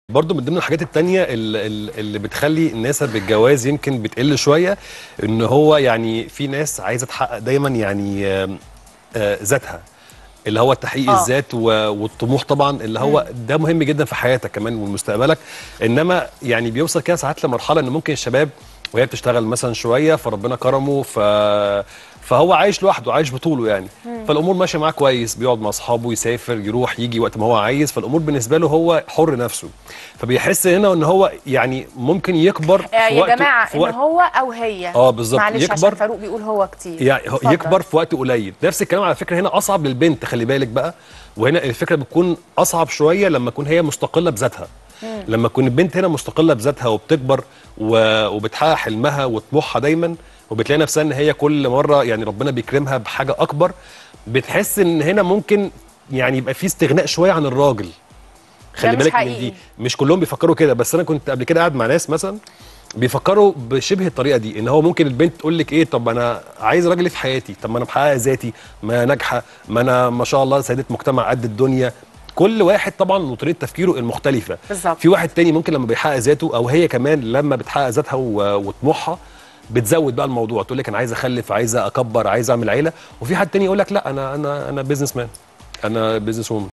برضو من ضمن الحاجات التانية اللي بتخلي الناس بالجواز يمكن بتقل شوية، ان هو يعني في ناس عايزة تحقق دايما يعني ذاتها، اللي هو تحقيق الذات والطموح طبعا، اللي هو ده مهم جدا في حياتك كمان ومستقبلك. انما يعني بيوصل كده ساعات لمرحلة ان ممكن الشباب وهي بتشتغل مثلا شوية فربنا كرمه فهو عايش لوحده، عايش بطوله يعني. فالامور ماشيه معاه كويس، بيقعد مع اصحابه، يسافر، يروح يجي وقت ما هو عايز، فالامور بالنسبه له هو حر نفسه. فبيحس هنا ان هو يعني ممكن يكبر في يا وقت جماعه ان هو او هي. بالظبط معلش عشان يكبر، فاروق بيقول هو كتير. يعني اتفضل. يكبر في وقت قليل. نفس الكلام على فكره هنا اصعب للبنت، خلي بالك بقى. وهنا الفكره بتكون اصعب شويه لما تكون هي مستقله بذاتها. لما تكون البنت هنا مستقله بذاتها وبتكبر وبتحقق حلمها وطموحها دايما، وبتلاقي نفسها ان هي كل مره يعني ربنا بيكرمها بحاجه اكبر، بتحس ان هنا ممكن يعني يبقى في استغناء شويه عن الراجل. ده خلي مش بالك من دي، حقيقي. مش كلهم بيفكروا كده، بس انا كنت قبل كده قاعد مع ناس مثلا بيفكروا بشبه الطريقه دي، ان هو ممكن البنت تقول لك ايه، طب انا عايز راجل في حياتي، طب ما انا محققه ذاتي، ما ناجحه، ما انا ما شاء الله سيده مجتمع قد الدنيا. كل واحد طبعا وطريقه تفكيره المختلفه. بالظبط. في واحد تاني ممكن لما بيحقق ذاته، او هي كمان لما بتحقق ذاتها وطموحها، بتزود بقى الموضوع، تقول لك انا عايزه اخلف، عايزه اكبر، عايزه اعمل عيله. وفي حد تاني يقول لك لا، انا بيزنس مان، انا بيزنس وومن.